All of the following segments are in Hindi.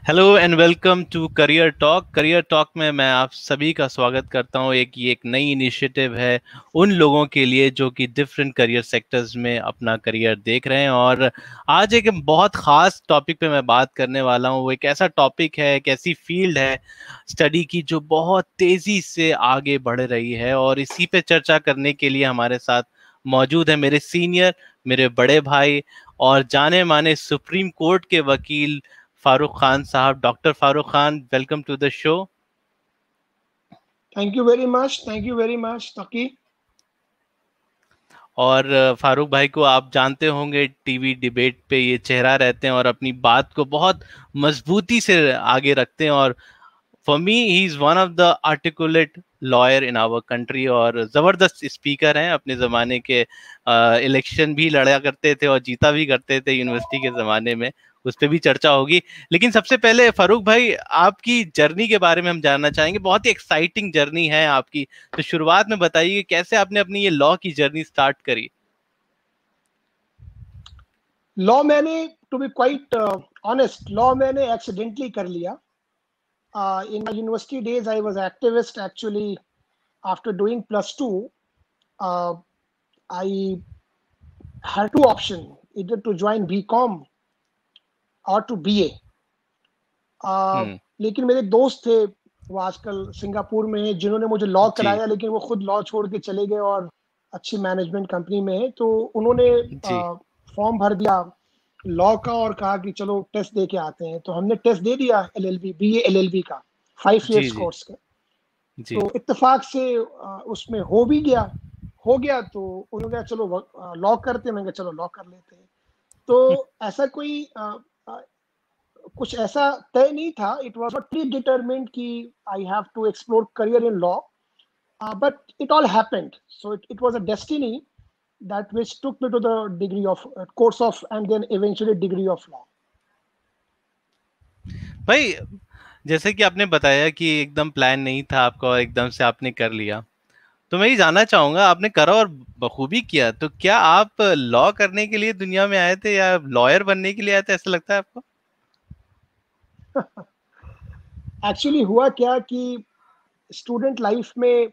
Hello and welcome to career talk. Career talk में मैं आप सभी का स्वागत करता हूं। ये एक नई इनिशिएटिव है उन लोगों के लिए जो कि डिफरेंट करियर सेक्टर्स में अपना करियर देख रहे हैं। और आज एक बहुत ख़ास टॉपिक पे मैं बात करने वाला हूं। वो एक ऐसा टॉपिक है, एक ऐसी फील्ड है स्टडी की जो बहुत तेज़ी से आगे बढ़ रही है। और इसी पे चर्चा करने के लिए हमारे साथ मौजूद है मेरे सीनियर, मेरे बड़े भाई और जाने माने सुप्रीम कोर्ट के वकील फारूक खान साहब। Doctor Farooq Khan, welcome to the show. Thank you very much Taqi. और फारूक भाई को आप जानते होंगे, टीवी डिबेट पे ये चेहरा रहते हैं और अपनी बात को बहुत मजबूती से आगे रखते हैं। और for me he is one of the articulate lawyer in our country और जबरदस्त स्पीकर हैं। अपने जमाने के इलेक्शन भी लड़ा करते थे और जीता भी करते थे यूनिवर्सिटी के जमाने में। उस पर भी चर्चा होगी। लेकिन सबसे पहले फारूक भाई, आपकी जर्नी के बारे में हम जानना चाहेंगे। बहुत ही एक्साइटिंग जर्नी है आपकी। तो शुरुआत में बताइए कैसे आपने अपनी ये लॉ की जर्नी स्टार्ट करी। लॉ मैंने, to be quite honest, law मैंने एक्सीडेंटली कर लिया। In my university days I was activist actually. After doing +2 I had two option, either to join BCom और टू BA। लेकिन मेरे दोस्त थे, वो आजकल सिंगापुर में हैं, जिन्होंने मुझे लॉ जी कराया, लेकिन वो खुद लॉ छोड़ के चले गए और अच्छी मैनेजमेंट कंपनी में है। तो उन्होंने जी फॉर्म भर दिया लॉ का और कहा कि चलो टेस्ट दे के आते हैं। तो हमने टेस्ट दे दिया LLB, BA LLB का 5 जी इयर्स जी कोर्स का। जी। तो इत्तेफाक से उसमें हो गया तो उन्होंने कहा चलो लॉ करते हैं। मैंने कहा चलो लॉ कर लेते हैं। तो ऐसा कोई कुछ ऐसा तय नहीं था। It was not predetermined कि I have to explore career in law, but it all happened. So it was a destiny that which took me to the degree of course of and then eventually degree of law. भाई, जैसे कि आपने बताया कि एकदम प्लान नहीं था आपका और एकदम से आपने कर लिया, तो मैं ये जानना चाहूंगा, आपने करा और बखूबी किया। तो क्या आप लॉ करने के लिए दुनिया में आए थे या लॉयर बनने के लिए आए थे, ऐसा लगता है आपको? एक्चुअली हुआ क्या कि स्टूडेंट लाइफ में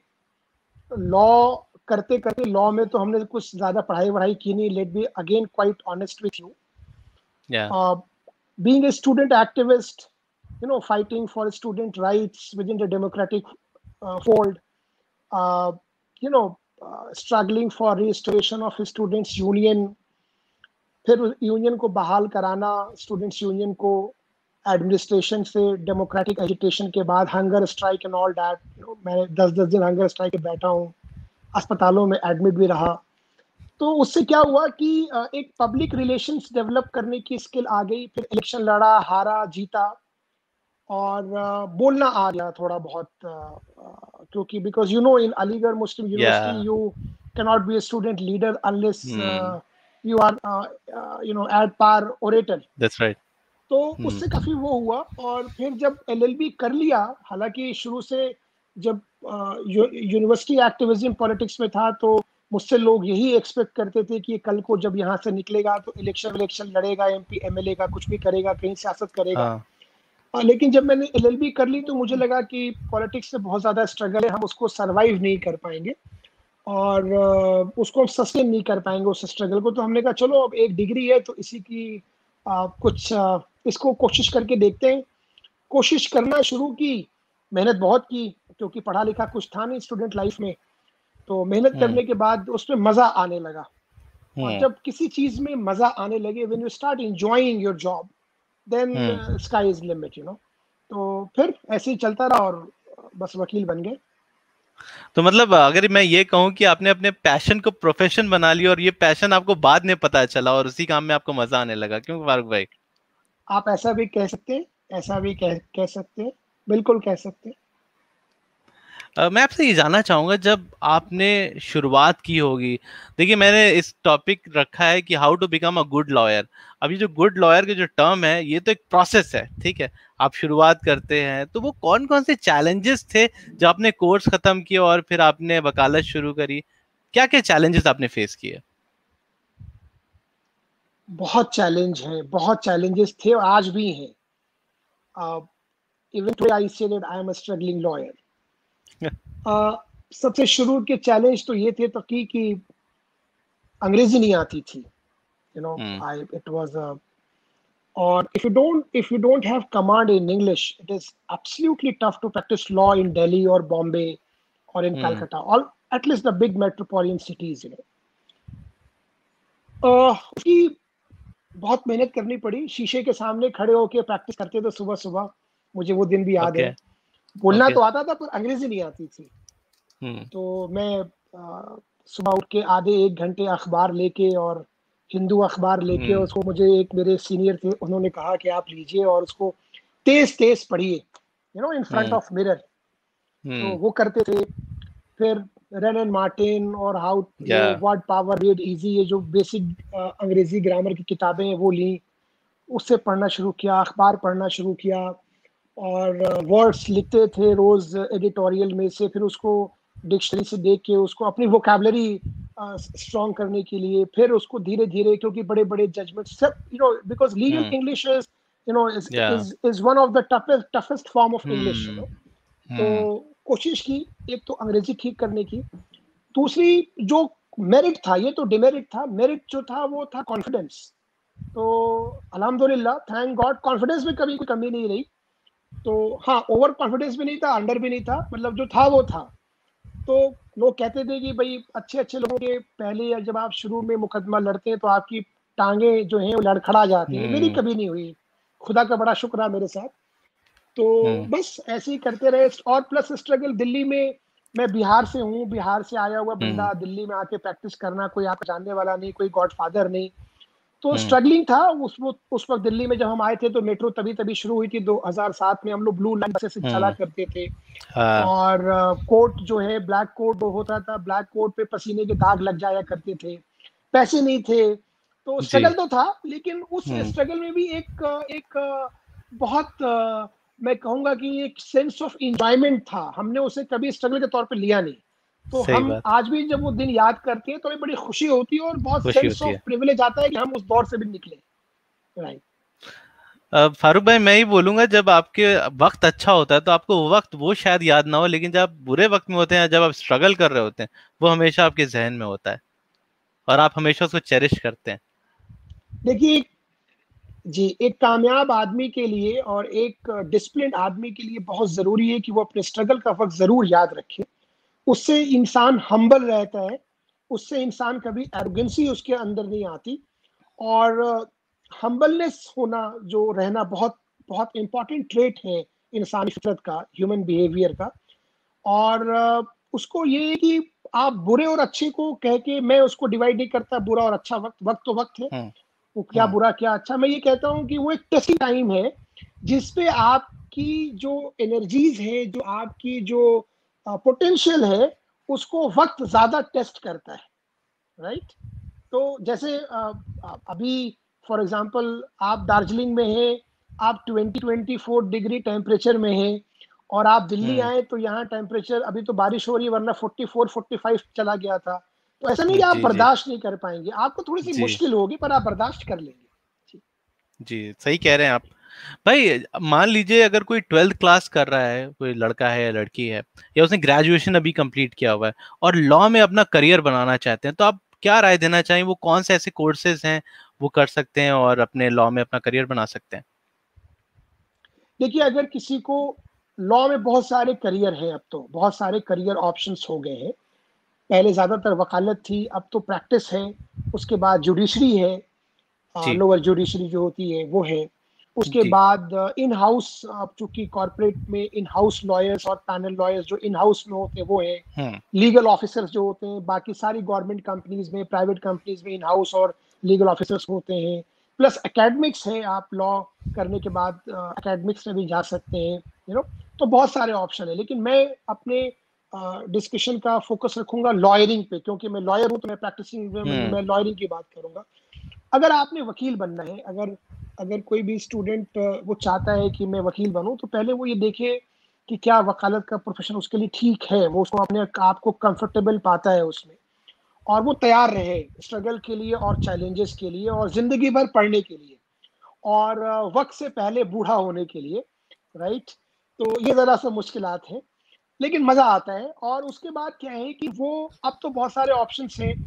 लॉ करते करते, लॉ में तो हमने कुछ ज्यादा पढ़ाई वढ़ाई की नहीं। Let be again quite honest with you. या being a student activist, fighting for student rights within the democratic fold, uh, struggling for restoration of students union, फिर यूनियन को बहाल कराना, स्टूडेंट्स यूनियन को एडमिनिस्ट्रेशन से डेमोक्रेटिक एजुटेशन के बाद, hunger strike and all that. मैं 10-10 दिन हंगर स्ट्राइक पे बैठा हूँ, अस्पतालों में एडमिट भी रहा। तो उससे क्या हुआ कि एक पब्लिक रिलेशंस डेवलप करने की स्किल आ गई। फिर इलेक्शन लड़ा, हारा, जीता और बोलना आ गया थोड़ा बहुत। क्योंकि बिकॉज इन अलीगढ़ मुस्लिम या university you cannot be a student leader unless hmm, you are at par orator. That's right. तो उससे काफी वो हुआ। और फिर जब LLB कर लिया, हालांकि शुरू से जब यूनिवर्सिटी एक्टिविज्म पॉलिटिक्स में था, तो मुझसे लोग यही एक्सपेक्ट करते थे कि कल को जब यहाँ से निकलेगा तो इलेक्शन लड़ेगा, MP MLA का कुछ भी करेगा, कहीं सियासत करेगा। हाँ लेकिन जब मैंने LLB कर ली तो मुझे लगा कि पॉलिटिक्स से बहुत ज्यादा स्ट्रगल है, हम उसको सरवाइव नहीं कर पाएंगे और उसको हम सस्टेन नहीं कर पाएंगे उस स्ट्रगल को। तो हमने कहा चलो अब एक डिग्री है तो इसी की कुछ इसको कोशिश करके देखते हैं। कोशिश करना शुरू की, मेहनत बहुत की, क्योंकि पढ़ा लिखा कुछ था नहीं स्टूडेंट लाइफ में। तो मेहनत हम्म करने के बाद उसमें मजा आने लगा। और हम्म जब किसी चीज में मजा आने लगे, when you start enjoying your job, then hmm. Sky is limit. तो फिर ऐसे ही चलता रहा और बस वकील बन गए। तो मतलब अगर मैं ये कहूँ कि आपने अपने पैशन को प्रोफेशन बना लिया और ये पैशन आपको बाद में पता चला और उसी काम में आपको मजा आने लगा, क्यों फारूक भाई? आप ऐसा भी कह सकते हैं, ऐसा भी कह सकते हैं, बिल्कुल कह सकते हैं। मैं आपसे ये जानना चाहूँगा, जब आपने शुरुआत की होगी, देखिए मैंने इस टॉपिक रखा है कि how to become a good lawyer. अब ये जो गुड लॉयर के जो टर्म है, ये तो एक प्रोसेस है, ठीक है। आप शुरुआत करते हैं तो वो कौन कौन से चैलेंजेस थे जब आपने कोर्स खत्म किया और फिर आपने वकालत शुरू करी? क्या क्या चैलेंजेस आपने फेस किए? बहुत चैलेंज हैं, बहुत चैलेंजेस थे और आज भी हैं। Even today I say that I am a struggling lawyer. सबसे शुरू के चैलेंज तो ये थे तकी कि अंग्रेजी नहीं आती थी, it was a, or if you don't have command in English, it is absolutely tough to practice law in Delhi or Bombay or in Calcutta, or at least the big metropolitan cities, उसकी बहुत मेहनत करनी पड़ी, शीशे के सामने खड़े होके प्रैक्टिस करते थे सुबह सुबह, मुझे वो दिन भी याद है। बोलना तो आता था पर अंग्रेजी नहीं आती थी। तो मैं सुबह उठ के आधे एक घंटे अखबार लेके और हिंदू अखबार लेके उसको, मुझे एक मेरे सीनियर थे, उन्होंने कहा कि आप लीजिए और उसको तेज तेज पढ़िए, इन फ्रंट ऑफ मिरर। तो वो करते थे। फिर रेन एंड मार्टिन और how word power made easy, ये जो बेसिक अंग्रेजी ग्रामर की किताबें हैं वो ली, उससे पढ़ना शुरू किया, अखबार पढ़ना शुरू किया और वर्ड्स लिखते थे रोज एडिटोरियल में से, फिर उसको डिक्शनरी से देख के उसको अपनी वोकैबुलरी स्ट्रॉन्ग करने के लिए, फिर उसको धीरे धीरे, क्योंकि बड़े बड़े जजमेंट सब, because legal English is one of the toughest form of English. तो कोशिश की एक तो अंग्रेजी ठीक करने की, दूसरी जो मेरिट था, ये तो डिमेरिट था, मेरिट जो था वो था कॉन्फिडेंस। तो अल्हम्दुलिल्लाह, थैंक गॉड, कॉन्फिडेंस में कभी कोई कमी नहीं रही। तो हाँ, ओवर कॉन्फिडेंस भी नहीं था, अंडर भी नहीं था, मतलब जो था वो था। तो लोग कहते थे कि भाई अच्छे अच्छे लोगों के पहले जब आप शुरू में मुकदमा लड़ते हैं तो आपकी टांगे जो हैं वो लड़खड़ा जाती हैं। मेरी कभी नहीं हुई, खुदा का बड़ा शुक्र है मेरे साथ। तो बस ऐसे ही करते रहे। और प्लस स्ट्रगल दिल्ली में, मैं बिहार से हूँ, बिहार से आया हुआ बंदा दिल्ली में आके प्रैक्टिस करना, कोई आपको जानने वाला नहीं, कोई गॉडफादर नहीं, तो स्ट्रगलिंग था। उस वक्त दिल्ली में जब हम आए थे तो मेट्रो तभी शुरू हुई थी 2007 में, हम लोग ब्लू लाइन से चला करते थे। और कोट जो है ब्लैक कोट होता था, ब्लैक कोट पे पसीने के दाग लग जाया करते थे, पैसे नहीं थे, तो स्ट्रगल तो था। लेकिन उस स्ट्रगल में भी एक बहुत मैं कहूंगा कि एक सेंस ऑफ एंजॉयमेंट था। हमने उसे कभी स्ट्रगल के तौर पे लिया नहीं। तो हम आज भी जब वो दिन याद करते हैं तो हमें बड़ी खुशी होती है और बहुत सेंस ऑफ प्रिविलेज आता है कि हम उस दौर से भी निकले। राइट। फारूक भाई, मैं ही बोलूंगा, जब आपके वक्त अच्छा होता है तो आपको वो वक्त वो शायद याद ना हो, लेकिन जब आप बुरे वक्त में होते हैं, जब आप स्ट्रगल कर रहे होते हैं, वो हमेशा आपके जहन में होता है और आप हमेशा उसको चेरिश करते हैं। देखिए जी, एक कामयाब आदमी के लिए और एक डिसिप्लिन आदमी के लिए बहुत जरूरी है कि वो अपने स्ट्रगल का वक्त जरूर याद रखे। उससे इंसान हम्बल रहता है, उससे इंसान कभी एरोगेंसी उसके अंदर नहीं आती। और हम्बलनेस होना, जो रहना, बहुत बहुत इंपॉर्टेंट ट्रेट है इंसानी फितरत का, ह्यूमन बिहेवियर का। और उसको ये है कि आप बुरे और अच्छे को कह के, मैं उसको डिवाइड नहीं करता, बुरा और अच्छा वक्त, वक्त तो वक्त है, वो क्या बुरा क्या अच्छा। मैं ये कहता हूँ कि वो एक टेस्टिंग टाइम है जिसपे आपकी जो एनर्जीज है, जो आपकी जो पोटेंशियल है, उसको वक्त ज्यादा टेस्ट करता है। राइट। तो जैसे अभी फॉर एग्जांपल आप दार्जिलिंग में हैं, आप 20-24 डिग्री टेम्परेचर में हैं, और आप दिल्ली आए तो यहाँ टेम्परेचर, अभी तो बारिश हो रही है, वरना 44-45 चला गया था। तो ऐसा नहीं कि आप बर्दाश्त नहीं कर पाएंगे, आपको थोड़ी सी मुश्किल होगी पर आप बर्दाश्त कर लेंगे। जी, सही कह रहे हैं आप भाई। मान लीजिए अगर कोई 12th क्लास कर रहा है, कोई लड़का है या लड़की है, या उसने ग्रेजुएशन अभी कंप्लीट किया हुआ है और लॉ में अपना करियर बनाना चाहते हैं, तो आप क्या राय देना चाहिए? वो कौन से ऐसे कोर्सेज हैं वो कर सकते हैं और अपने लॉ में अपना करियर बना सकते हैं? देखिए, अगर किसी को, लॉ में बहुत सारे करियर हैं, अब तो बहुत सारे करियर ऑप्शंस हो गए हैं। पहले ज्यादातर वकालत थी, अब तो प्रैक्टिस है, उसके बाद जुडिशरी है, लोअर जुडिशरी जो होती है वो है, उसके बाद इन हाउस, चूंकि कॉर्पोरेट में इन हाउस लॉयर्स और पैनल लॉयर्स जो इन हाउस में होते हैं वो है, लीगल ऑफिसर्स जो होते हैं, बाकी सारी गवर्नमेंट कंपनीज में, प्राइवेट कंपनीज में इन हाउस और लीगल ऑफिसर्स होते हैं। प्लस एकेडमिक्स है, आप लॉ करने के बाद एकेडमिक्स में भी जा सकते हैं, तो बहुत सारे ऑप्शन है। लेकिन मैं अपने डिस्कशन का फोकस रखूंगा लॉयरिंग पे, क्योंकि मैं लॉयर हूं, तो मैं प्रैक्टिसिंग में मैं लॉयरिंग की बात करूंगा। अगर आपने वकील बनना है, अगर कोई भी स्टूडेंट वो चाहता है कि मैं वकील बनूं, तो पहले वो ये देखे कि क्या वकालत का प्रोफेशन उसके लिए ठीक है, वो उसको अपने आप को कंफर्टेबल पाता है उसमें, और वो तैयार रहे स्ट्रगल के लिए और चैलेंजेस के लिए और जिंदगी भर पढ़ने के लिए और वक्त से पहले बूढ़ा होने के लिए। राइट। तो ये जरा सा मुश्किलात हैं, लेकिन मजा आता है। और उसके बाद क्या है कि वो अब तो बहुत सारे ऑप्शंस हैं,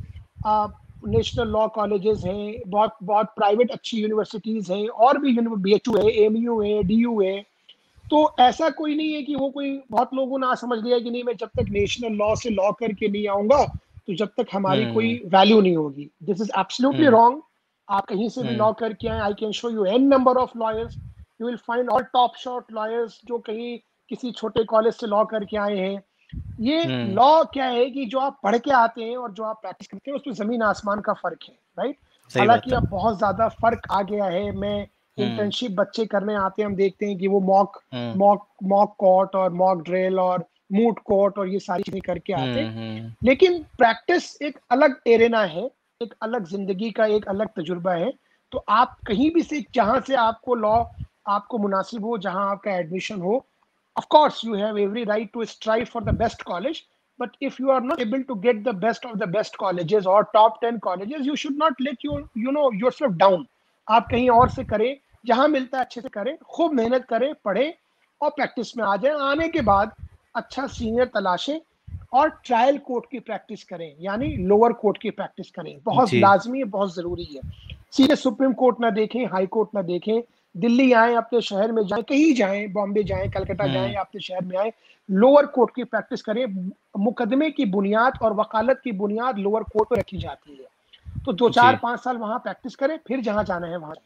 नेशनल लॉ कॉलेजेस हैं, बहुत बहुत प्राइवेट अच्छी यूनिवर्सिटीज हैं, और भी BHU है, AMU है, DU है। तो ऐसा कोई नहीं है कि वो कोई, बहुत लोगों ने आज समझ लिया कि नहीं मैं जब तक नेशनल लॉ से लॉ करके नहीं आऊंगा तो जब तक हमारी कोई हम्म वैल्यू नहीं होगी। This is absolutely hmm wrong. आप कहीं से भी हम्म लॉ करके आए, I can show you an number of lawyers, you will find all top shot lawyers जो कहीं किसी छोटे कॉलेज से लॉ करके आए हैं। ये हम्म, लॉ क्या है कि जो आप पढ़ के आते हैं और जो आप प्रैक्टिस करते हैं उसमें जमीन आसमान का फर्क है, राइट। सही बात हालांकि है। अब बहुत ज्यादा फर्क आ गया है। मैं हम्म इंटर्नशिप बच्चे करने आते हैं, हम देखते हैं कि वो mock hmm mock mock court और मॉक ड्रिल और मूट कोर्ट और ये सारी चीजें करके आते हैं। हम्म। लेकिन प्रैक्टिस एक अलग एरेना है, एक अलग जिंदगी का एक अलग तजुर्बा है। तो आप कहीं भी से, जहां से आपको लॉ आपको मुनासिब हो, जहां आपका एडमिशन हो, of course you have every right to strive for the best college, but if you are not able to get the best of the best colleges or top 10 colleges, you should not let yourself down. आप कहीं और से करें, जहां मिलता है अच्छे से करें, खूब मेहनत करें, पढ़ें और प्रैक्टिस में आ जाए। आने के बाद अच्छा सीनियर तलाशें और ट्रायल कोर्ट की प्रैक्टिस करें, यानी लोअर कोर्ट की प्रैक्टिस करें। बहुत जी लाजमी है, बहुत जरूरी है। सीधे सुप्रीम कोर्ट ना देखें, हाई कोर्ट ना देखें। दिल्ली आए, अपने शहर में जाएं, कहीं जाएं, बॉम्बे जाएं, कलकत्ता जाएं, हम्म अपने शहर में आए, लोअर कोर्ट की प्रैक्टिस करें। मुकदमे की बुनियाद और वकालत की बुनियाद लोअर कोर्ट पर रखी जाती है। तो दो चार जी, 5 साल वहां प्रैक्टिस करें, फिर जहां जाना है वहां।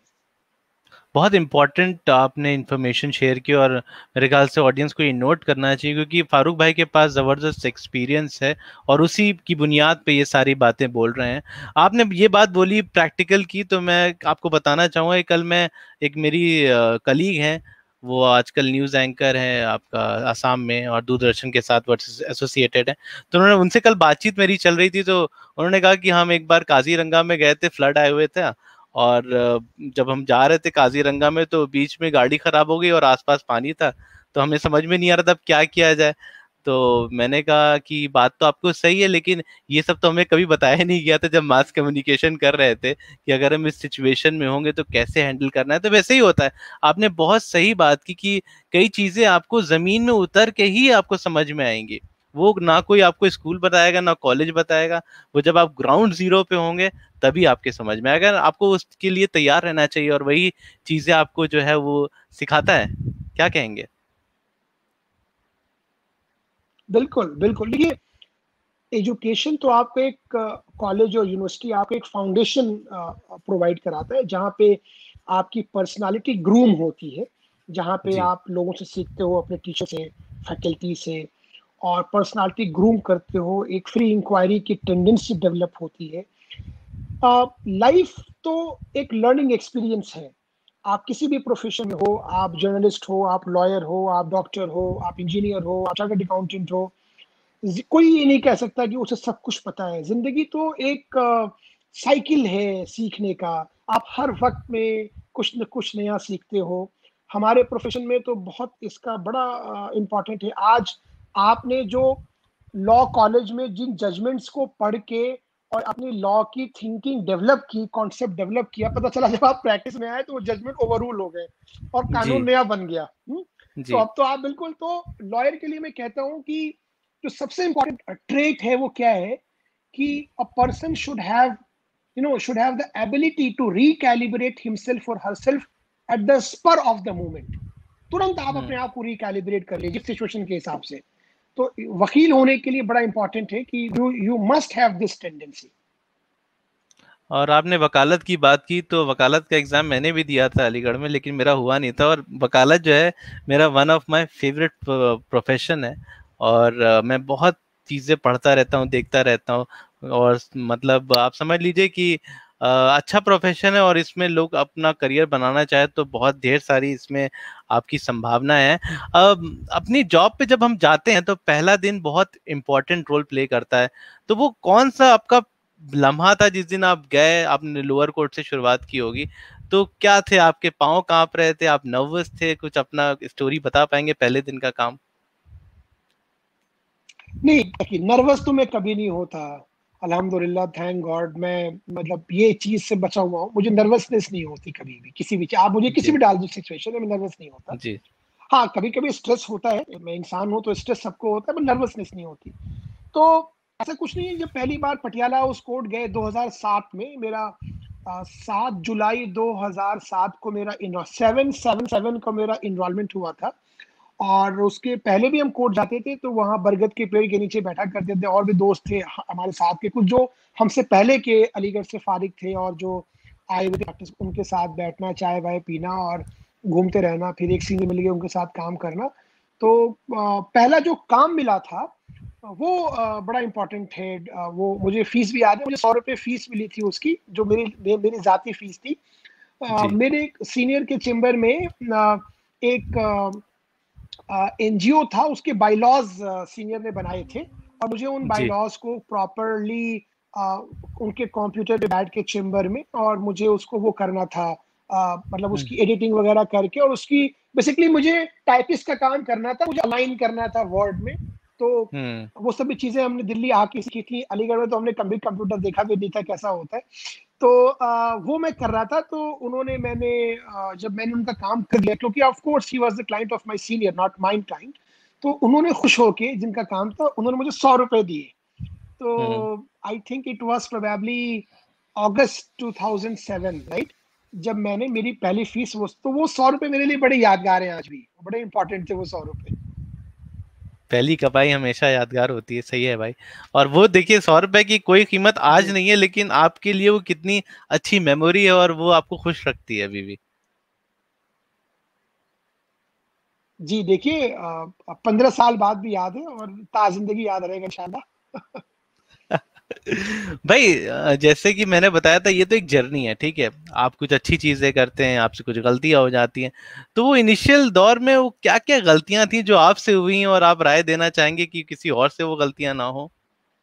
बहुत इम्पोर्टेंट आपने इन्फॉर्मेशन शेयर की और मेरे ख्याल से ऑडियंस को ये नोट करना चाहिए क्योंकि फारूक भाई के पास ज़बरदस्त एक्सपीरियंस है और उसी की बुनियाद पे ये सारी बातें बोल रहे हैं। आपने ये बात बोली प्रैक्टिकल की, तो मैं आपको बताना चाहूँगा कि कल मैं, एक मेरी कलीग हैं, वो आजकल न्यूज़ एंकर हैं आपका आसाम में और दूरदर्शन के साथ एसोसिएटेड है। तो उन्होंने, उनसे कल बातचीत मेरी चल रही थी, तो उन्होंने कहा कि हम एक बार काजीरंगा में गए थे, फ्लड आए हुए थे, और जब हम जा रहे थे काजीरंगा में तो बीच में गाड़ी खराब हो गई और आसपास पानी था, तो हमें समझ में नहीं आ रहा था अब क्या किया जाए। तो मैंने कहा कि बात तो आपको सही है, लेकिन ये सब तो हमें कभी बताया नहीं गया था जब मास कम्युनिकेशन कर रहे थे कि अगर हम इस सिचुएशन में होंगे तो कैसे हैंडल करना है। तो वैसे ही होता है। आपने बहुत सही बात की कि कई चीजें आपको जमीन में उतर के ही आपको समझ में आएंगी। वो ना कोई आपको स्कूल बताएगा ना कॉलेज बताएगा, वो जब आप ग्राउंड जीरो पे होंगे तभी आपके समझ में आएगा। आपको उसके लिए तैयार रहना चाहिए और वही चीजें आपको जो है वो सिखाता है। क्या कहेंगे? बिल्कुल बिल्कुल। देखिए, एजुकेशन तो आपको एक कॉलेज और यूनिवर्सिटी आपको एक फाउंडेशन प्रोवाइड कराता है, जहाँ पे आपकी पर्सनालिटी ग्रूम होती है, जहाँ पे जी। आप लोगों से सीखते हो, अपने टीचर से, फैकल्टी से, और पर्सनालिटी ग्रूम करते हो। एक फ्री इंक्वायरी की टेंडेंसी डेवलप होती है। लाइफ तो एक लर्निंग एक्सपीरियंस है। आप किसी भी प्रोफेशन में हो, आप जर्नलिस्ट हो, आप लॉयर हो, आप डॉक्टर हो, आप इंजीनियर हो, आप चार्टर्ड अकाउंटेंट हो, कोई ये नहीं कह सकता कि उसे सब कुछ पता है। जिंदगी तो एक साइकिल है सीखने का। आप हर वक्त में कुछ न कुछ नया सीखते हो। हमारे प्रोफेशन में तो बहुत इसका बड़ा इम्पोर्टेंट है। आज आपने जो लॉ कॉलेज में जिन जजमेंट्स को पढ़ के और अपनी लॉ की थिंकिंग डेवलप की, कॉन्सेप्ट डेवलप किया, पता चला जब आप प्रैक्टिस में आए तो वो जजमेंट ओवररूल हो गए और जी। कानून नया बन गया। तो जी। अब तो आप बिल्कुल, तो लॉयर के लिए मैं कहता हूं कि जो सबसे इंपॉर्टेंट ट्रेट है वो क्या है कि a person should have the ability to recalibrate himself और herself at the spur of the moment. तुरंत आप अपने हम्म। आप को रिकैलिब्रेट कर लीजिए सिचुएशन के हिसाब से। तो वकील होने के लिए बड़ा इंपॉर्टेंट है कि you must have this tendency. और आपने वकालत की बात की, तो वकालत का एग्ज़ाम मैंने भी दिया था अलीगढ़ में, लेकिन मेरा हुआ नहीं था। और वकालत जो है मेरा one of my favourite profession है। और मैं बहुत चीज़ें पढ़ता रहता हूँ, देखता रहता हूँ। और मतलब आप समझ लीजिए कि अच्छा प्रोफेशन है और इसमें लोग अपना करियर बनाना चाहे तो बहुत ढेर सारी इसमें आपकी संभावनाएं हैं। अपनी जॉब पे जब हम जाते हैं तो पहला दिन बहुत इम्पोर्टेंट रोल प्ले करता है। तो वो कौन सा आपका लम्हा था जिस दिन आप गए, आपने लोअर कोर्ट से शुरुआत की होगी, तो क्या थे, आपके पाँव कांप रहे थे, आप नर्वस थे? कुछ अपना स्टोरी बता पाएंगे पहले दिन का काम? नहीं, नर्वस तो मैं कभी नहीं होता। अल्हम्दुलिल्लाह, थैंक गॉड, मैं मतलब ये चीज से बचा हुआ हूँ। मुझे नर्वसनेस नहीं होती कभी भी, किसी भी आप मुझे किसी जी। भी डाल दो सिचुएशन में, मैं नर्वस नहीं होता। जी। हाँ, कभी कभी स्ट्रेस होता है, मैं इंसान हूँ तो स्ट्रेस सबको होता है, पर नर्वसनेस नहीं होती। तो ऐसा कुछ नहीं है। जब पहली बार पटियाला हाउस कोर्ट गए 2007 में, मेरा 7 जुलाई 2007 को मेरा 777 को मेरा इनरोलमेंट हुआ था। और उसके पहले भी हम कोर्ट जाते थे तो वहाँ बरगद के पेड़ के नीचे बैठा करते थे, और भी दोस्त थे हमारे साथ के, कुछ जो हमसे पहले के अलीगढ़ से फारिग थे और जो आए हुए थे प्रैक्टिस, उनके साथ बैठना, चाय वाय पीना और घूमते रहना, फिर एक सीनियर मिल गए उनके साथ काम करना। तो पहला जो काम मिला था वो बड़ा इम्पोर्टेंट है। वो मुझे फीस भी याद है, मुझे 100 रुपये फीस मिली थी उसकी, जो मेरी जाती फीस थी। मेरे सीनियर के चेम्बर में एक एनजीओ था, उसके बाइलॉज सीनियर ने बनाए थे, और मुझे उन बाइलॉज को प्रॉपरली उनके कंप्यूटर पे बैठ के चेम्बर में, और मुझे उसको वो करना था, मतलब उसकी एडिटिंग वगैरह करके, और उसकी बेसिकली मुझे टाइपिस्ट का काम करना था, मुझे अलाइन करना था वर्ड में। तो वो सभी चीजें हमने दिल्ली आके सीखी थी। अलीगढ़ में तो हमने कभी कंप्यूटर देखा भी नहीं था कैसा होता है। तो वो मैं कर रहा था। तो उन्होंने जब मैंने उनका काम कर लिया, क्योंकि of course he was the client of my senior, not my client, तो उन्होंने खुश होके, जिनका काम था, उन्होंने मुझे 100 रुपए दिए। तो I think it was probably August 2007, right, जब मैंने मेरी पहली फीस, तो वो 100 रुपए मेरे लिए बड़े यादगार हैं आज भी, बड़े इंपॉर्टेंट थे वो 100 रुपए। पहली कमाई हमेशा यादगार होती है, सही है भाई। और वो देखिए 100 रुपए की कोई कीमत आज नहीं है, लेकिन आपके लिए वो कितनी अच्छी मेमोरी है, और वो आपको खुश रखती है अभी भी। जी देखिए, 15 साल बाद भी याद है, और ताजिंदगी याद रहेगा इंशाल्लाह। भाई जैसे कि मैंने बताया था, ये तो एक जर्नी है, ठीक है। आप कुछ अच्छी चीजें करते हैं, आपसे कुछ गलतियां हो जाती हैं। तो वो इनिशियल दौर में वो क्या क्या गलतियां थी जो आपसे हुई, और आप राय देना चाहेंगे कि किसी और से वो गलतियां ना हो?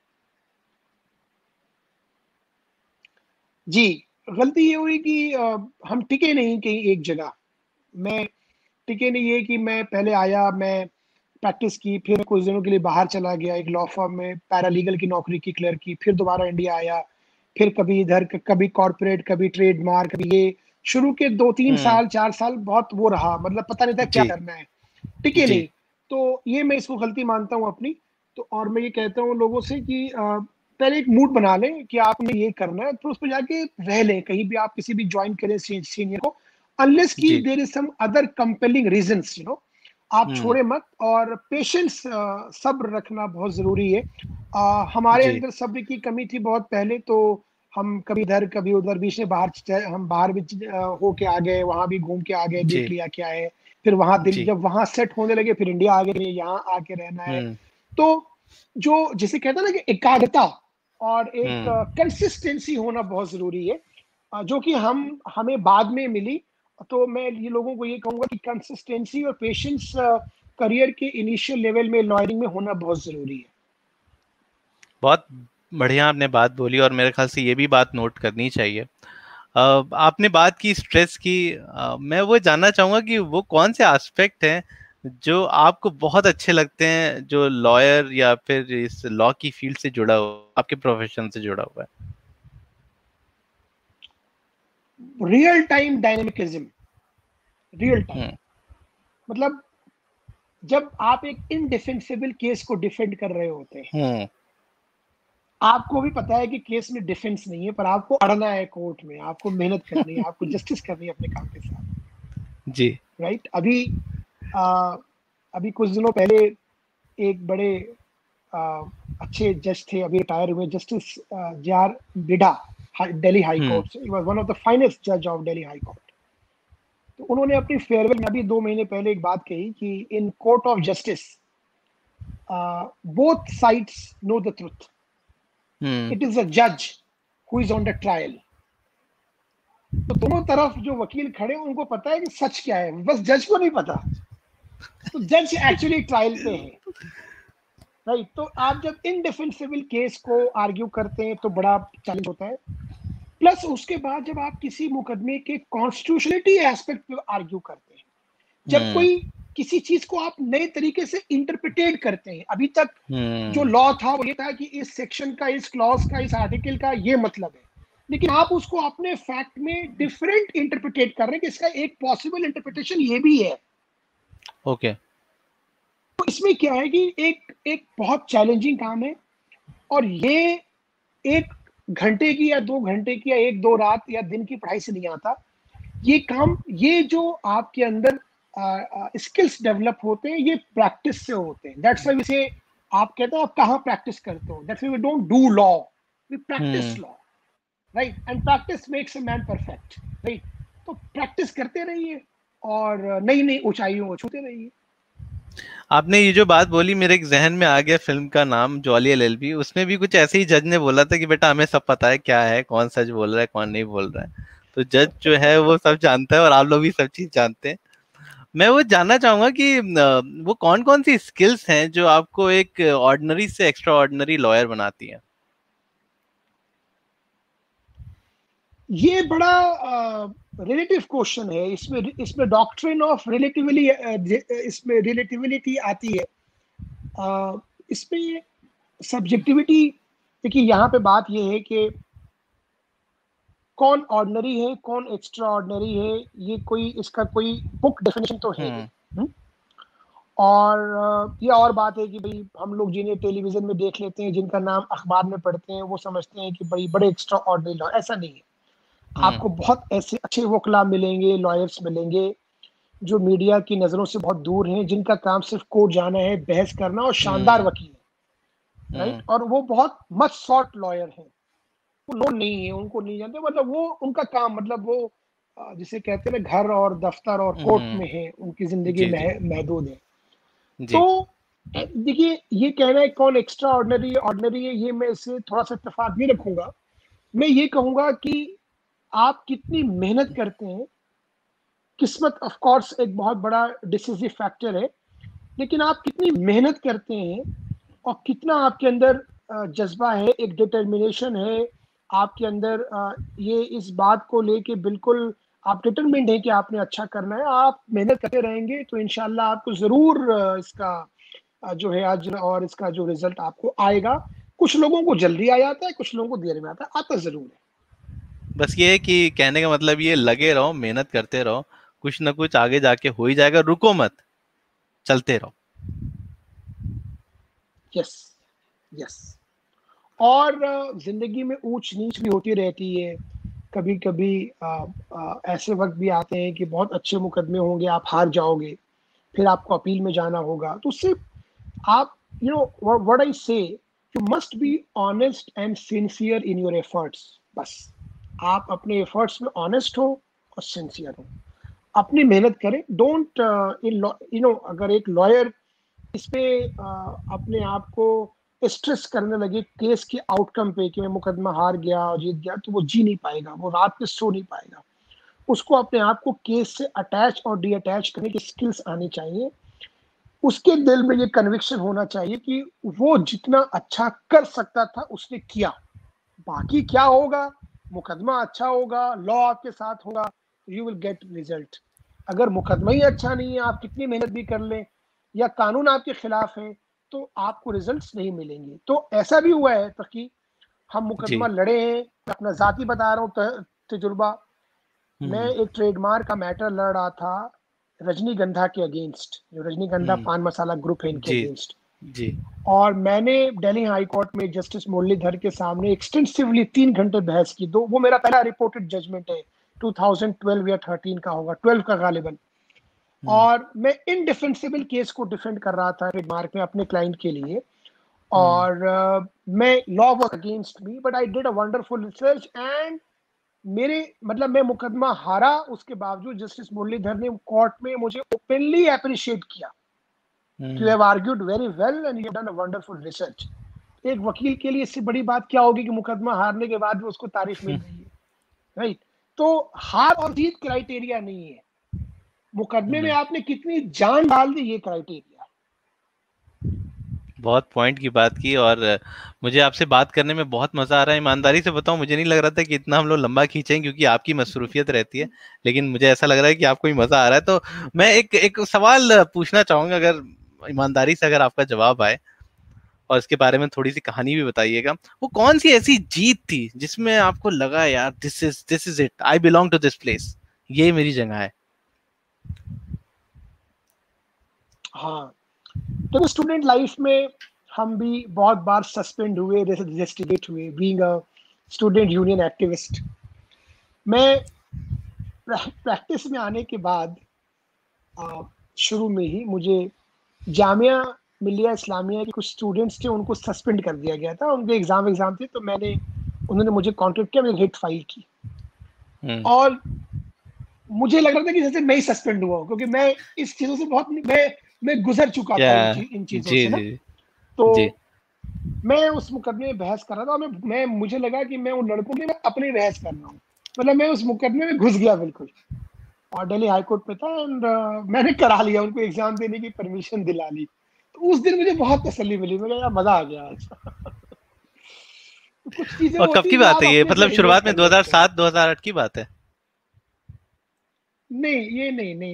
जी, गलती ये हुई कि हम टिके नहीं कहीं एक जगह। मैं टिके नहीं, ये कि मैं पहले आया, मैं प्रैक्टिस की, फिर कुछ दिनों के लिए बाहर चला गया, एक लॉ फर्म में पैरालीगल की नौकरी की, क्लर्क की, फिर दोबारा इंडिया आया, फिर कभी इधर, कभी कॉर्पोरेट, कभी ट्रेडमार्क, कभी ये। शुरू के 2-3 साल 4 साल बहुत वो रहा, मतलब पता नहीं था क्या जी करना है, टिके जी। नहीं। तो ये मैं इसको गलती मानता हूँ अपनी। तो और मैं ये कहता हूँ लोगों से कि पहले एक मूड बना लें कि आपने ये करना है, तो उस पर जाके रह लें, कहीं भी आप किसी भी ज्वाइन करें सीनियर को, अनलेस की जी। There is some other compelling reasons, आप छोड़े मत। और पेशेंस, सब्र रखना बहुत जरूरी है। हमारे जी अंदर सब्र की कमी थी बहुत पहले, तो हम कभी इधर कभी उधर, बीच में हम बाहर भी होके आ गए, वहां भी घूम के आ गए, देख जी लिया क्या है। फिर वहां दिल, जी। जब वहां सेट होने लगे, फिर इंडिया आ गए, यहाँ आके रहना है। हम्म तो जो जिसे कहते हैं ना कि एकाग्रता और एक हम्म। कंसिस्टेंसी होना बहुत जरूरी है, जो कि हमें बाद में मिली। तो मैं ये लोगों को ये कहूंगा कि कंसिस्टेंसी और पेशेंस करियर के इनिशियल लेवल में, लॉयरिंग में होना बहुत जरूरी है। बहुत बढ़िया आपने बात बोली, और मेरे ख्याल से ये भी बात नोट करनी चाहिए। आपने बात की स्ट्रेस की। मैं वो जानना चाहूंगा कि वो कौन से एस्पेक्ट हैं जो आपको बहुत अच्छे लगते हैं, जो लॉयर या फिर इस लॉ की फील्ड से जुड़ा हुआ, आपके प्रोफेशन से जुड़ा हुआ है? Real time dynamicism, real time, हम्म मतलब जब आप एक इनडिफेंसिबल केस को डिफेंड कर रहे होते हैं, हम्म। आपको भी पता है कि केस में डिफेंस नहीं है, पर आपको अड़ना है कोर्ट में, आपको मेहनत करनी है, आपको जस्टिस करनी है अपने काम के साथ, जी। राइट। आ, अभी कुछ दिनों पहले एक बड़े आ, अच्छे जज थे, अभी रिटायर हुए, justice J R Bida, Delhi high hmm court, he was one of the finest जज ऑफ दिल्ली हाई कोर्ट। तो उन्होंने अपनी फेयरवेल में अभी 2 महीने पहले एक बात कही कि in court of justice both sides know the truth, hmm. It is a जज who is on the trial. तो दोनों तरफ जो वकील खड़े हैं उनको पता है कि सच क्या है, बस जज को नहीं पता। तो जज एक्चुअली ट्रायल पे है, राइट। तो आप जब इनडिफेंसिबल केस को आर्ग्यू करते हैं तो बड़ा चैलेंज होता है। प्लस उसके बाद जब आप किसी मुकदमे के कॉन्स्टिट्यूशनलिटी एस्पेक्ट पे आर्ग्यू करते हैं, जब हम्म कोई किसी चीज को आप नए तरीके से इंटरप्रिटेट करते हैं, अभी तक जो हम्म। लॉ था वो ये था कि इस सेक्शन का, इस क्लॉज का, इस आर्टिकल का ये मतलब है, लेकिन आप उसको अपने फैक्ट में डिफरेंट इंटरप्रिटेट कर रहे हैं कि इसका एक पॉसिबल इंटरप्रिटेशन ये भी है, ओके। तो इसमें क्या है कि एक एक बहुत चैलेंजिंग काम है, और ये 1 घंटे की या 2 घंटे की या 1-2 रात या दिन की पढ़ाई से नहीं आता। ये काम, ये जो आपके अंदर स्किल्स डेवलप होते हैं, ये प्रैक्टिस से होते हैं। दैट्स व्हाई वी से, आप कहते हो आप कहाँ प्रैक्टिस करते हो, that's why we don't do law, we practise law, right? And practice makes a man perfect, right? तो प्रैक्टिस करते रहिए और नई नई ऊंचाइयों को छूते रहिए। आपने ये जो बात बोली, मेरे एक जहन में आ गया फिल्म का नाम जॉली एलएलबी। उसमें भी कुछ ऐसे ही जज ने बोला था कि बेटा हमें सब पता है क्या है, कौन सच बोल रहा है कौन नहीं बोल रहा है। तो जज जो है वो सब जानता है और आप लोग भी सब चीज जानते हैं। मैं वो जानना चाहूंगा कि वो कौन कौन सी स्किल्स हैं जो आपको एक ऑर्डिनरी से एक्स्ट्रा ऑर्डिनरी लॉयर बनाती हैं। ये बड़ा रिलेटिव क्वेश्चन है। इसमें इसमें डॉक्ट्रिन ऑफ रिलेटिवली, इसमें रिलेटिविलिटी आती है। इसमें सब्जेक्टिविटी, देखिए यहाँ पे बात ये है कि कौन ऑर्डिनरी है कौन एक्स्ट्रा ऑर्डिनरी है, ये कोई इसका कोई बुक डेफिनेशन तो है नहीं। और ये और बात है कि भाई हम लोग जिन्हें टेलीविजन में देख लेते हैं, जिनका नाम अखबार में पढ़ते हैं, वो समझते हैं कि बड़ी बड़े एक्स्ट्रा ऑर्डिनरी लॉ, ऐसा नहीं है। आपको बहुत ऐसे अच्छे वकील मिलेंगे, लॉयर्स मिलेंगे जो मीडिया की नजरों से बहुत दूर हैं, जिनका काम सिर्फ कोर्ट जाना है, बहस करना, और शानदार वकील है, राइट? और वो बहुत मच सॉर्ट लॉयर हैं, वो लोग नहीं है, उनको नहीं जानते, मतलब वो उनका काम, मतलब वो जिसे कहते हैं ना, घर और दफ्तर और कोर्ट में है, उनकी जिंदगी जी जी महदूद है। जी। तो देखिए, ये कहना है कौन एक्स्ट्रा ऑर्डिनरी ऑर्डिनरी है, ये मैं इससे थोड़ा सा इत्तेफाक नहीं रखूंगा। मैं ये कहूंगा कि आप कितनी मेहनत करते हैं। किस्मत ऑफ कोर्स एक बहुत बड़ा डिसिसिव फैक्टर है, लेकिन आप कितनी मेहनत करते हैं और कितना आपके अंदर जज्बा है, एक डिटर्मिनेशन है आपके अंदर, ये इस बात को लेके बिल्कुल आप डिटरमिन्ड है कि आपने अच्छा करना है। आप मेहनत करते रहेंगे तो इंशाल्लाह आपको जरूर इसका जो है अज्र और इसका जो रिजल्ट आपको आएगा। कुछ लोगों को जल्दी आ जाता है, कुछ लोगों को देर में आता है, आता जरूर है। बस ये है कि कहने का मतलब ये, लगे रहो, मेहनत करते रहो, कुछ ना कुछ आगे जाके हो ही जाएगा, रुको मत, चलते रहो। Yes, yes. और जिंदगी में ऊंच नीच भी होती रहती है। कभी कभी ऐसे वक्त भी आते हैं कि बहुत अच्छे मुकदमे होंगे, आप हार जाओगे, फिर आपको अपील में जाना होगा। तो उससे आप, you know what I say, you must be honest and sincere in your efforts. बस आप अपने एफर्ट्स में ऑनेस्ट हो और सिंसियर हो, अपनी मेहनत करें। डोंट यू नो, अगर एक लॉयर इस पे अपने आप को स्ट्रेस करने लगे केस के आउटकम पे कि मैं मुकदमा हार गया और जीत गया, तो वो जी नहीं पाएगा, वो रात में सो नहीं पाएगा। उसको अपने आप को केस से अटैच और डी अटैच करने की स्किल्स आनी चाहिए। उसके दिल में ये कन्विक्शन होना चाहिए कि वो जितना अच्छा कर सकता था उसने किया। बाकी क्या होगा, मुकदमा अच्छा होगा, लॉ आपके साथ होगा, यू विल गेट रिजल्ट। अगर मुकदमा ही अच्छा नहीं है, आप कितनी मेहनत भी कर लें, या कानून आपके खिलाफ है, तो आपको रिजल्ट्स नहीं मिलेंगे। तो ऐसा भी हुआ है ताकि हम मुकदमा जी। लड़े हैं। मैं अपना जाती बता रहा हूँ तजुर्बा। मैं हम्म एक ट्रेडमार्क का मैटर लड़ रहा था रजनीगंधा के अगेंस्ट, जो रजनीगंधा हम्म। पान मसाला ग्रुप है, इनके जी अगेंस्ट। जी। और मैंने दिल्ली हाई कोर्ट में जस्टिस मुरलीधर के सामने एक्सटेंसिवली 3 घंटे बहस की। दो, वो मेरा पहला रिपोर्टेड जजमेंट है, 2012 या 13 का होगा, 12 का गालिबन। हम्म और मैं इनडिफेंसिबल केस को डिफेंड कर रहा था ट्रेडमार्क में अपने क्लाइंट के लिए। हम्म। और मैं, law was against me but I did a wonderful research, and मेरे, मतलब मैं मुकदमा हारा, उसके बावजूद जस्टिस मुरलीधर ने कोर्ट में मुझे ओपनली अप्रिशिएट किया। You hmm. Have argued very well and you have done a wonderful research. एक वकील के लिए इससे बड़ी बात क्या होगी कि मुकदमा हारने के बाद भी उसको तारीफ मिल रही है, राइट? तो हार और जीत क्राइटेरिया नहीं है, मुकदमे में हम्म। आपने कितनी जान डाल दी, ये क्राइटेरिया। बहुत पॉइंट की बात की, और मुझे आपसे बात करने में बहुत मजा आ रहा है। ईमानदारी से बताऊं, मुझे नहीं लग रहा था कि इतना हम लोग लंबा खींचें, क्योंकि आपकी मसरूफियत रहती है, लेकिन मुझे ऐसा लग रहा है कि आपको भी मजा आ रहा है। तो मैं एक एक सवाल पूछना चाहूंगा, अगर ईमानदारी से अगर आपका जवाब आए, और इसके बारे में थोड़ी सी कहानी भी बताइएगा। वो कौन सी ऐसी जीत थी जिसमें आपको लगा यार this is it, I belong to this place, ये मेरी जगह है। हाँ, तो स्टूडेंट लाइफ में हम भी बहुत बार सस्पेंड हुए, रेस्टिकेट हुए, being a student union activist. मैं प्रैक्टिस में आने के बाद शुरू में ही मुझे जामिया मिलिया इस्लामिया के कुछ स्टूडेंट्स थे, उनको सस्पेंड कर दिया गया था, उनके एग्जाम थे, तो उन्होंने मुझे कॉन्टेक्ट किया, मैंने हिट फाइल की और मुझे लग रहा था कि जैसे मैं ही सस्पेंड हुआ हूँ, क्योंकि मैं इस चीजों से बहुत मैं गुजर चुका था इन चीजों जी से ना। जी तो जी। मैं उस मुकदमे में बहस कर रहा था, मैं मुझे लगा कि मैं उन लड़कों के मैं अपनी बहस कर रहा हूँ, मतलब मैं उस मुकदमे में घुस गया बिल्कुल, और दिल्ली हाई कोर्ट पे था, एंड मैंने करा लिया, उनको एग्जाम देने की परमिशन दिला ली। तो उस दिन मुझे बहुत तसल्ली मिली, मुझे यार मजा आ गया आज। तो कुछ चीजें और कब होती की हैं जो बात आप है ये, अपने से मतलब इन्वेंट शुरुआत में कर लेते हैं। 2007 2008 की बात है? नहीं, ये नहीं,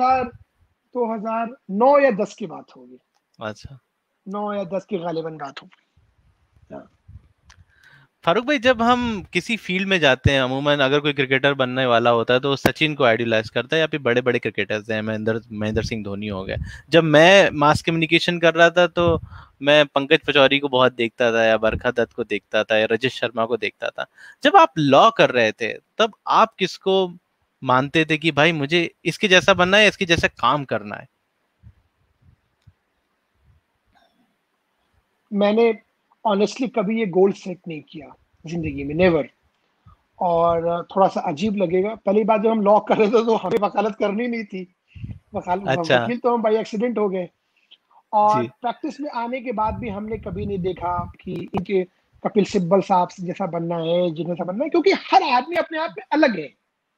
2009 या 10 की बात होगी, अच्छा 9 या 10 की गालिबन बात होगी। हाँ। फारूक भाई, जब हम किसी फील्ड में जाते हैं, अमूमन अगर कोई क्रिकेटर बनने वाला होता है तो वो सचिन को आइडियलाइज करता है, या फिर बड़े बड़े क्रिकेटर्स हैं, महेंद्र सिंह धोनी हो गए। जब मैं मास कम्युनिकेशन कर रहा था तो मैं पंकज पचौरी को बहुत देखता था, या बरखा दत्त को देखता था, या रजत शर्मा को देखता था। जब आप लॉ कर रहे थे तब आप किसको मानते थे कि भाई मुझे इसके जैसा बनना है, इसके जैसा काम करना है? मैंने ऑनेस्टली कभी ये गोल सेट नहीं किया जिंदगी में, नेवर। और थोड़ा सा अजीब लगेगा, पहली बात जब हम लॉ कर रहे थे तो हमें वकालत करनी नहीं थी, अच्छा। वकील तो हम बाई एक्सीडेंट हो गए। और जी। प्रैक्टिस में आने के बाद भी हमने कभी नहीं देखा कि इनके कपिल सिब्बल साहब जैसा बनना है, जिन जैसा बनना है, क्योंकि हर आदमी अपने आप में अलग है।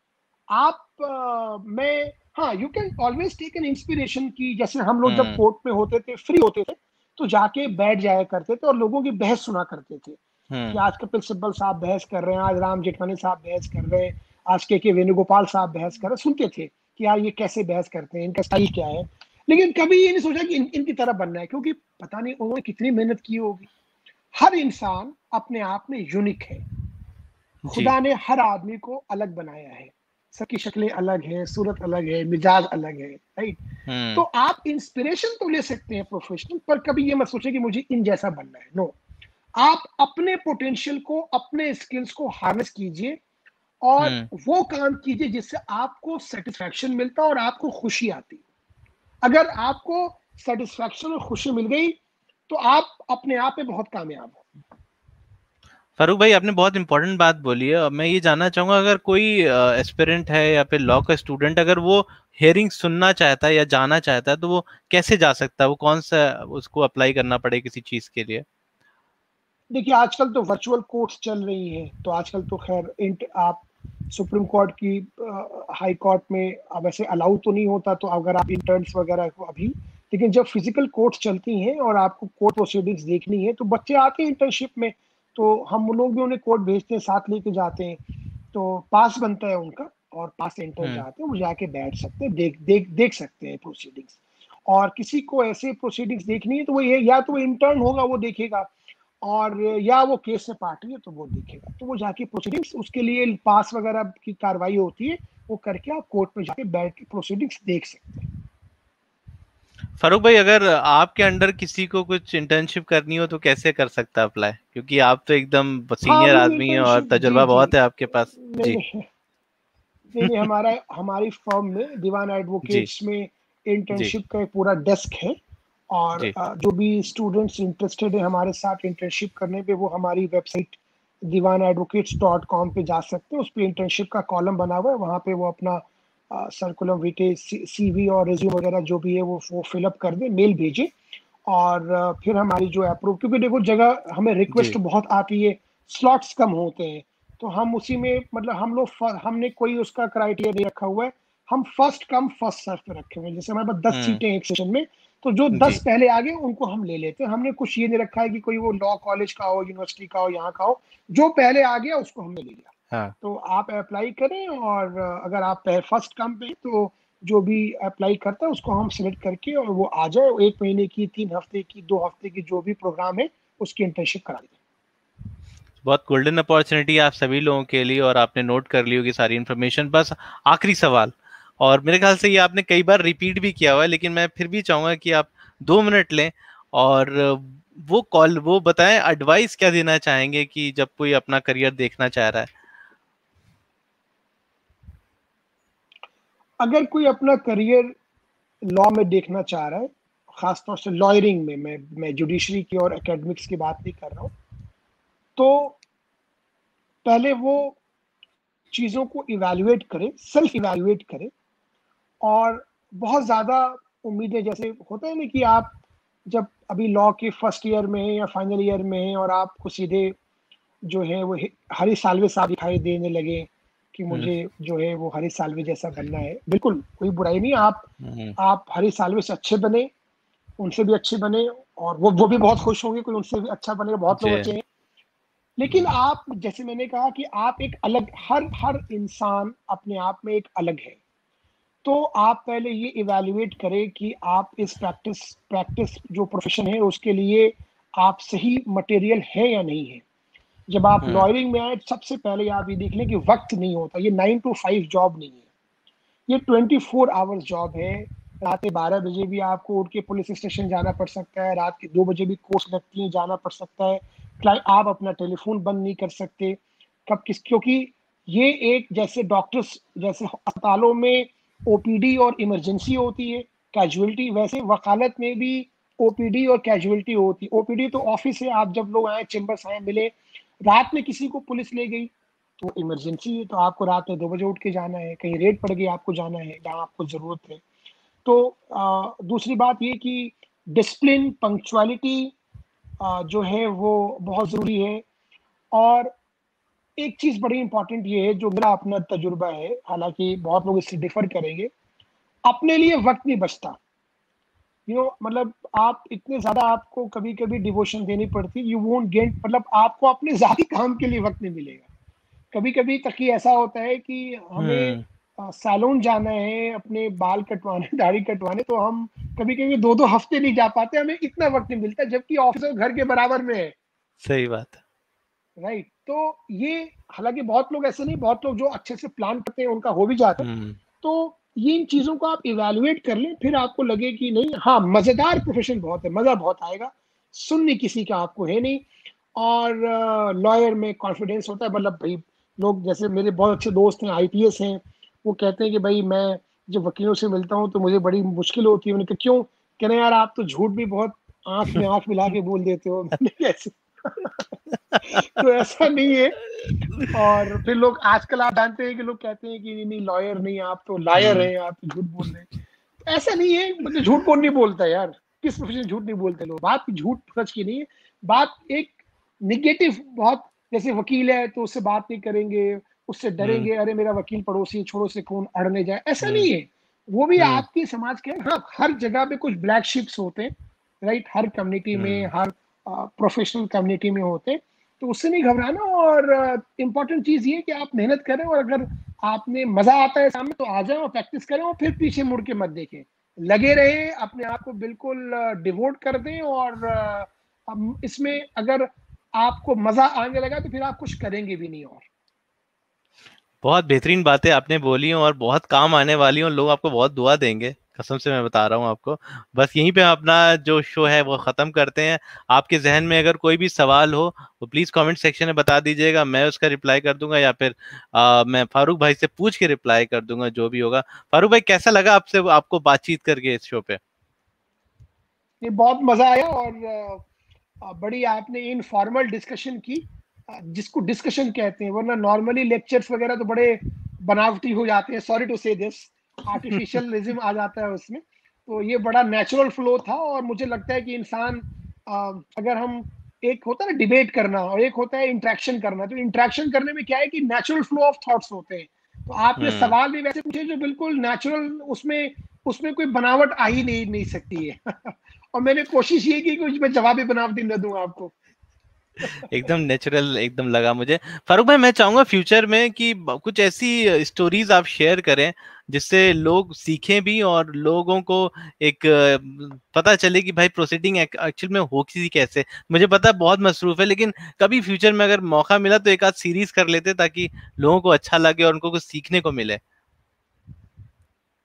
आप मैं हाँ, you can always take an inspiration की, जैसे हम लोग जब हम्म कोर्ट में होते थे, फ्री होते थे, तो जाके बैठ जाया करते थे और लोगों की बहस सुना करते थे कि हम्म आज कपिल सिब्बल साहब बहस कर रहे हैं, आज राम जेठमनी साहब बहस कर रहे हैं, आज के वेणुगोपाल साहब बहस कर रहे हैं, सुनते थे कि यार ये कैसे बहस करते हैं, इनका स्टाइल क्या है। लेकिन कभी ये नहीं सोचा कि इनकी तरह बनना है, क्योंकि पता नहीं उन्होंने कितनी मेहनत की होगी। हर इंसान अपने आप में यूनिक है, जी। खुदा ने हर आदमी को अलग बनाया है, सबकी शक्लें अलग है, सूरत अलग है, मिजाज अलग है, राइट। तो हम्म। आप इंस्पिरेशन तो ले सकते हैं प्रोफेशनल, पर कभी ये मत सोचे कि मुझे इन जैसा बनना है, नो। आप अपने पोटेंशियल को, अपने स्किल्स को हार्नेस कीजिए और हम्म। वो काम कीजिए जिससे आपको सेटिस्फैक्शन मिलता है और आपको खुशी आती है। अगर आपको सेटिस्फैक्शन और खुशी मिल गई तो आप अपने आप में बहुत कामयाब हो। फारूक भाई, आपने बहुत इंपॉर्टेंट बात बोली है, और मैं ये जानना चाहूंगा, अगर कोई एस्पिरेंट है या फिर लॉ का स्टूडेंट, अगर वो हेयरिंग सुनना चाहता है या जाना चाहता है, तो वो कैसे जा सकता है? वो कौन सा उसको अप्लाई करना पड़े किसी चीज के लिए? देखिए, आजकल तो वर्चुअल कोर्ट्स चल रही हैं, तो आजकल तो खैर आप सुप्रीम कोर्ट की, हाई कोर्ट में अब ऐसे अलाउ तो नहीं होता, तो अगर आप इंटर्न्स वगैरह को अभी, लेकिन जब फिजिकल कोर्ट्स चलती हैं और आपको कोर्ट प्रोसीडिंग्स देखनी है तो बच्चे आते हैं इंटर्नशिप में, तो हम लोग भी उन्हें कोर्ट भेजते हैं, साथ लेके जाते हैं, तो पास बनता है उनका, और पास से इंटर्न हम्म। जाते हैं, वो जाके बैठ सकते हैं, देख सकते हैं प्रोसीडिंग्स। और किसी को ऐसे प्रोसीडिंग्स देखनी है तो वो ये, या तो वो इंटर्न होगा वो देखेगा, और या वो केस में पार्टी है तो वो देखेगा, तो वो जाके प्रोसीडिंग्स, उसके लिए पास वगैरह की कार्रवाई होती है, वो करके आप कोर्ट में जाके बैठ के प्रोसीडिंग्स देख सकते हैं। फारूक भाई, अगर आपके अंडर किसी को कुछ इंटर्नशिप करनी हो तो कैसे कर सकता है अप्लाई? क्योंकि आप तो एकदम हाँ, हम सीनियर लोग आदमी हैं और इंटर्नशिप, जी तजुर्बा जी, बहुत है आपके पास। नहीं जी। नहीं नहीं नहीं, हमारी फर्म में, दीवाना जी एडवोकेट्स में जी इंटर्नशिप का एक पूरा डेस्क है। और जी। जो भी स्टूडेंट्स इंटरेस्टेड है हमारे साथ इंटर्नशिप करने पे, वो हमारी वेबसाइट divaanaadvocates.com पे जा सकते हैं, उस पर इंटर्नशिप का कॉलम बना हुआ है, वहाँ पे वो अपना सर्कुलम विटे, सीवी और रिज्यूम वगैरह जो भी है वो फिलअप कर दे, मेल भेजे, और फिर हमारी जो अप्रूव, क्योंकि देखो जगह हमें जी। रिक्वेस्ट बहुत आती है, स्लॉट्स कम होते हैं, तो हम उसी में, मतलब हम लोग हमने कोई उसका क्राइटेरिया नहीं रखा हुआ है, हम फर्स्ट कम फर्स्ट सर्व पे रखे हुए हैं, जैसे हमारे पास 10 हम्म। सीटें एक सेशन में, तो जो 10 जी। पहले आ गए उनको हम ले लेते हैं, हमने कुछ ये नहीं रखा है कि कोई वो लॉ कॉलेज का हो, यूनिवर्सिटी का हो, यहाँ का हो, जो पहले आ गया उसको हमने ले लिया। हाँ। तो आप अप्लाई करें, और अगर आप फर्स्ट कम पे, तो जो भी अप्लाई करता है उसको हम सिलेक्ट करके, और वो आ जाए, 1 महीने की, 3 हफ्ते की, 2 हफ्ते की, जो भी प्रोग्राम है उसकी इंटर्नशिप करा दें। बहुत गोल्डन अपॉर्चुनिटी है आप सभी लोगों के लिए, और आपने नोट कर ली होगी सारी इन्फॉर्मेशन। बस आखिरी सवाल, और मेरे ख्याल से ये आपने कई बार रिपीट भी किया हुआ है, लेकिन मैं फिर भी चाहूंगा कि आप 2 मिनट लें और वो बताएं, एडवाइस क्या देना चाहेंगे कि जब कोई अपना करियर देखना चाह रहा है। अगर कोई अपना करियर लॉ में देखना चाह रहा है, खासतौर से लॉयरिंग में, मैं जुडिशरी की और एकेडमिक्स की बात नहीं कर रहा हूँ, तो पहले वो चीज़ों को इवैल्यूएट करे, सेल्फ इवैल्यूएट करे। और बहुत ज़्यादा उम्मीदें, जैसे होता है ना कि आप जब अभी लॉ के फर्स्ट ईयर में है या फाइनल ईयर में है और आपको सीधे जो है वो हरी साल्वे साहब दिखाई देने लगे कि मुझे जो है वो हरी साल्वे जैसा बनना है, बिल्कुल कोई बुराई नहीं, आप हरी साल्वे से अच्छे बने, उनसे भी अच्छे बने, और वो भी बहुत खुश होंगे, कोई उनसे भी अच्छा बनेगा, बहुत लोग अच्छे हैं। लेकिन आप, जैसे मैंने कहा कि आप एक अलग, हर इंसान अपने आप में एक अलग है। तो आप पहले ये इवैल्यूएट करें कि आप इस प्रैक्टिस जो प्रोफेशन है उसके लिए आप सही मटेरियल है या नहीं है। जब आप लॉयरिंग में आए, सबसे पहले आप ये देख लें कि वक्त नहीं होता, ये 9 to 5 जॉब नहीं है, ये 24 आवर्स जॉब है। रात के 12 बजे भी आपको उठ के पुलिस स्टेशन जाना पड़ सकता है, रात के 2 बजे भी कोर्ट लगती है, जाना पड़ सकता है। आप अपना टेलीफोन बंद नहीं कर सकते क्योंकि ये एक, जैसे डॉक्टर्स, जैसे अस्पतालों में ओपीडी और इमरजेंसी होती है, कैजुअलिटी, वैसे वकालत में भी ओपीडी और कैजुअलिटी होती है। ओपीडी तो ऑफिस है, आप जब लोग आए, चेंबर्स आए, मिले, रात में किसी को पुलिस ले गई तो इमरजेंसी है, तो आपको रात में 2 बजे उठ के जाना है, कहीं रेड पड़ गई, आपको जाना है जहाँ आपको जरूरत है। तो दूसरी बात ये कि डिसिप्लिन, पंक्चुअलिटी जो है वो बहुत जरूरी है। और एक चीज बड़ी इंपॉर्टेंट ये है, जो मेरा अपना तजुर्बा है, हालांकि बहुत लोग इससे डिफर करेंगे, अपने लिए वक्त नहीं बचता। मतलब आप इतने ज्यादा, आपको कभी कभी डिवोशन देनी पड़ती, यू वोंट गेट, मतलब आपको अपने जाती काम के लिए वक्त नहीं मिलेगा। कभी कभी तक ही ऐसा होता है कि हमें सैलून जाना है, अपने बाल कटवाने, दाढ़ी कटवाने, तो हम कभी कभी 2-2 हफ्ते नहीं जा पाते, हमें इतना वक्त नहीं मिलता, जबकि ऑफिस और घर के बराबर में है। सही बात है। राइट। तो ये, हालांकि बहुत लोग ऐसे नहीं, बहुत लोग जो अच्छे से प्लान करते हैं उनका हो भी जाता है। तो ये इन चीजों को आप इवैल्यूएट कर लें, फिर आपको लगे कि नहीं, हाँ मजेदार प्रोफेशन बहुत है, मजा बहुत आएगा, सुनने किसी का आपको है नहीं। और लॉयर में कॉन्फिडेंस होता है, मतलब भाई, लोग, जैसे मेरे बहुत अच्छे दोस्त हैं, आईपीएस हैं, वो कहते हैं कि भाई मैं जब वकीलों से मिलता हूँ तो मुझे बड़ी मुश्किल होती है। उन्होंने कहा क्यों? कहना यार आप तो झूठ भी बहुत आंख में आंख मिला के बोल देते हो। मैंने कैसे? तो ऐसा नहीं है। और फिर लोग आजकल, आप जानते हैं कि लोग कहते हैं कि नहीं लॉयर नहीं, आप तो लायर हैं, आप तो झूठ बोल रहे हैं। तो ऐसा नहीं है, मतलब झूठ कौन नहीं बोलता यार, किस प्रोफेशन झूठ नहीं बोलते लोग। बात झूठ सच की नहीं है, बात एक निगेटिव, बहुत, जैसे वकील है तो उससे बात नहीं करेंगे, उससे डरेंगे, अरे मेरा वकील पड़ोसी है, छोड़ो से कौन अड़ने जाए, ऐसा नहीं है। वो भी आपकी समाज के, हाँ हर जगह पे कुछ ब्लैक शिप्स होते हैं, राइट, हर कम्युनिटी में, हर प्रोफेशनल कम्युनिटी में होते हैं। तो उससे नहीं घबराना। और इम्पोर्टेंट चीज ये कि आप मेहनत करें, और अगर आपने मजा आता है सामने तो आ जाए और प्रैक्टिस करें, और फिर पीछे मुड़ के मत देखें, लगे रहे, अपने आप को बिल्कुल डिवोट कर दें। और इसमें अगर आपको मजा आने लगा तो फिर आप कुछ करेंगे भी नहीं। और बहुत बेहतरीन बातें आपने बोली हैं और बहुत काम आने वाली हैं, और लोग आपको बहुत दुआ देंगे, कसम से मैं बता रहा हूँ आपको। बस यहीं पे अपना जो शो है वो ख़त्म करते हैं। आपके जहन में अगर कोई भी सवाल हो तो प्लीज़ कमेंट सेक्शन में बता दीजिएगा, मैं उसका रिप्लाई कर दूंगा, या फिर मैं फारूक भाई से पूछ के रिप्लाई कर दूंगा, जो भी होगा। फारूक भाई, कैसा लगा आपसे आपको बातचीत करके इस शो पे? ये बहुत मजा आया, और बड़ी आपने इनफॉर्मल डिस्कशन की, जिसको डिस्कशन कहते हैं, वरना नॉर्मली लेक्चर्स वगैरह तो बड़े बनावटी हो जाते हैं, sorry to say this, artificialism आ जाता है उसमें। तो ये बड़ा नेचुरल फ्लो था। और मुझे लगता है कि इंसान, अगर हम, एक होता है ना डिबेट करना और एक होता है इंटरेक्शन करना, तो इंटरेक्शन करने में क्या है कि नेचुरल फ्लो ऑफ थॉट्स होते हैं। तो आपने सवाल भी वैसे पूछे जो बिल्कुल नेचुरल, उसमें उसमें कोई बनावट आ ही नहीं सकती है। और मैंने कोशिश ये की कि उसमें जवाबी बनावटी न दूं आपको। एकदम नेचुरल एकदम लगा मुझे। फारूक भाई, मैं चाहूंगा फ्यूचर में कि कुछ ऐसी स्टोरीज आप शेयर करें जिससे लोग सीखें भी, और लोगों को एक पता चले कि भाई प्रोसीडिंग एक्चुअल में हो किसी कैसे। मुझे पता है बहुत मसरूफ है, लेकिन कभी फ्यूचर में अगर मौका मिला तो एक आध सीरीज कर लेते ताकि लोगों को अच्छा लगे और उनको कुछ सीखने को मिले।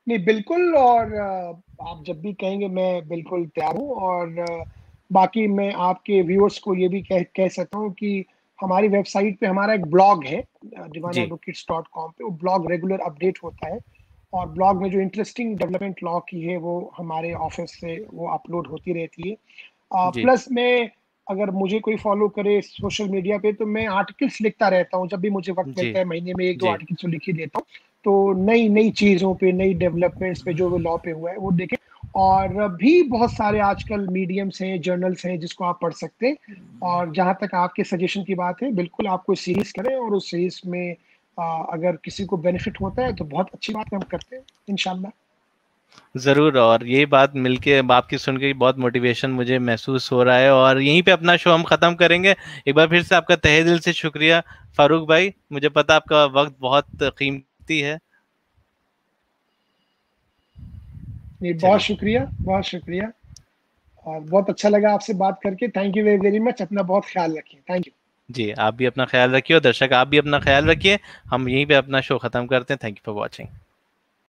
नहीं बिल्कुल, और आप जब भी कहेंगे मैं बिल्कुल तैयार हूँ। और बाकी मैं आपके व्यूअर्स को ये भी कह सकता हूँ कि हमारी वेबसाइट पे हमारा एक ब्लॉग है, जी divanadvocates.com पे। वो ब्लॉग रेगुलर अपडेट होता है, और ब्लॉग में जो इंटरेस्टिंग डेवलपमेंट लॉ की है वो हमारे ऑफिस से वो अपलोड होती रहती है। जी प्लस मैं, अगर मुझे कोई फॉलो करे सोशल मीडिया पे, तो मैं आर्टिकल्स लिखता रहता हूँ। जब भी मुझे वक्त जी मिलता है, महीने में एक दो जी आर्टिकल्स तो लिख ही देता हूँ। तो नई नई चीज़ों पे, नई डेवलपमेंट्स पे जो लॉ पे हुआ है वो देखें। और भी बहुत सारे आजकल मीडियम्स हैं, जर्नल्स हैं जिसको आप पढ़ सकते हैं। और जहाँ तक आपके सजेशन की बात है, बिल्कुल आप कोई सीरीज करें, और उस सीरीज में अगर किसी को बेनिफिट होता है तो बहुत अच्छी बात हम करते हैं इंशाल्लाह। जरूर। और ये बात मिलके, आपकी सुन के बहुत मोटिवेशन मुझे महसूस हो रहा है, और यहीं पे अपना शो हम खत्म करेंगे। एक बार फिर से आपका तहे दिल से शुक्रिया फारूक भाई, मुझे पता आपका वक्त बहुत कीमती है। नहीं, बहुत चलिए। शुक्रिया, बहुत शुक्रिया। और बहुत अच्छा लगा आपसे बात करके। Thank you very very much. अपना बहुत ख्याल रखिए। Thank you. जी, आप भी अपना ख्याल रखिए, और दर्शक आप भी अपना ख्याल रखिए। हम यहीं पे अपना शो खत्म करते हैं। Thank you for watching.